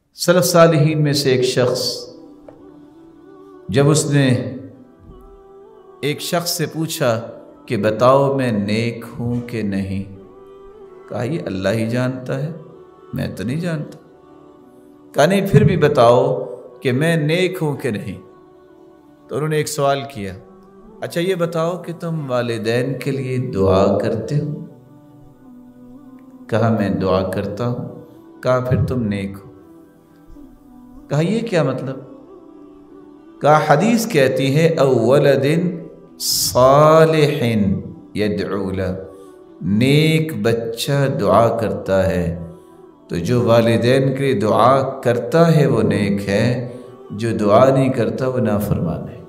سلف صالحین میں سے ایک شخص جب اس نے ایک شخص سے پوچھا کہ بتاؤ میں نیک ہوں کہ نہیں، کہا یہ اللہ ہی جانتا ہے، میں تو نہیں جانتا۔ کہا نہیں پھر بھی بتاؤ کہ میں نیک ہوں کہ نہیں۔ تو انہوں نے ایک سوال کیا، اچھا یہ بتاؤ کہ تم والدین کے لیے دعا کرتے ہو؟ کہا میں دعا کرتا ہوں۔ کہا پھر تم نیک ہو۔ کہا یہ کیا مطلب؟ کہا حدیث کہتی ہے اولد صالح یدعو لہ، نیک بچہ دعا کرتا ہے، تو جو والدین کے لیے دعا کرتا ہے وہ نیک ہے، جو دعا نہیں کرتا وہ نافرمان ہے۔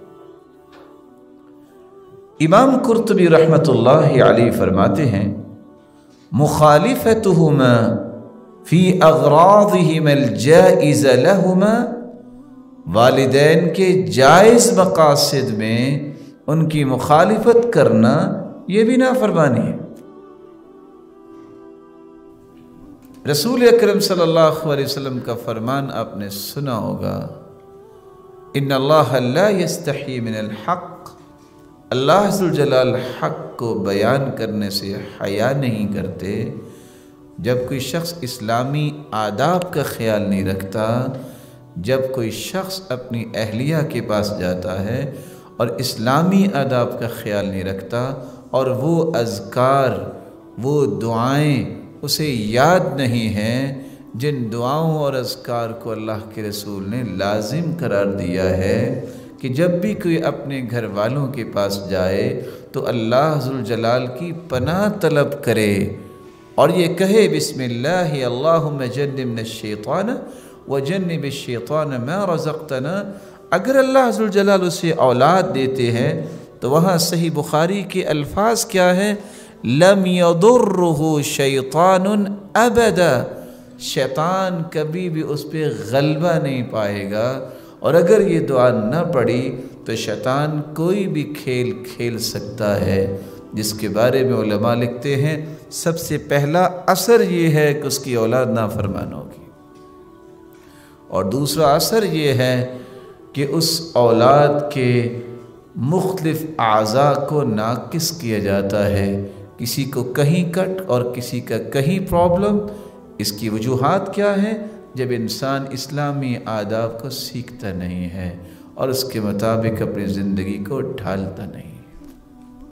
امام قرطبی رحمۃ اللہ علیہ فرماتے ہیں مخالفتہما فی اغراضہما الجائز لہما، والدین کے جائز مقاصد میں ان کی مخالفت کرنا یہ بھی نافرمانی ہے۔ رسول اکرم صلی اللہ علیہ وسلم کا فرمان آپ نے سنا ہوگا، ان اللہ لا یستحی من الحق، اللہ عز وجل حق کو بیان کرنے سے حیا نہیں کرتے۔ جب کوئی شخص اسلامی آداب کا خیال نہیں رکھتا، جب کوئی شخص اپنی اہلیہ کے پاس جاتا ہے اور اسلامی آداب کا خیال نہیں رکھتا اور وہ اذکار، وہ دعائیں اسے یاد نہیں ہیں جن دعاؤں اور اذکار کو اللہ کے رسول نے لازم قرار دیا ہے کہ جب بھی کوئی اپنے گھر والوں کے پاس جائے تو اللہ ذوالجلال کی پناہ طلب کرے اور یہ کہے بسم اللہ اللہم جنبنا الشیطان وجنب الشیطان ما رزقتنا۔ اگر اللہ ذوالجلال اسے اولاد دیتے ہیں تو وہاں صحیح بخاری کے الفاظ کیا ہیں؟ لم یضرہ شیطان ابدا، شیطان کبھی بھی اس پہ غلبہ نہیں پائے گا۔ اور اگر یہ دعا نہ پڑھی تو شیطان کوئی بھی کھیل کھیل سکتا ہے، جس کے بارے میں علماء لکھتے ہیں سب سے پہلا اثر یہ ہے کہ اس کی اولاد نافرمان ہوگی، اور دوسرا اثر یہ ہے کہ اس اولاد کے مختلف اعضاء کو ناقص کیا جاتا ہے، کسی کو کہیں کٹ اور کسی کا کہیں پرابلم۔ اس کی وجوہات کیا ہیں؟ جب انسان اسلامی آداب کو سیکھتا نہیں ہے اور اس کے مطابق اپنی زندگی کو ڈھالتا نہیں۔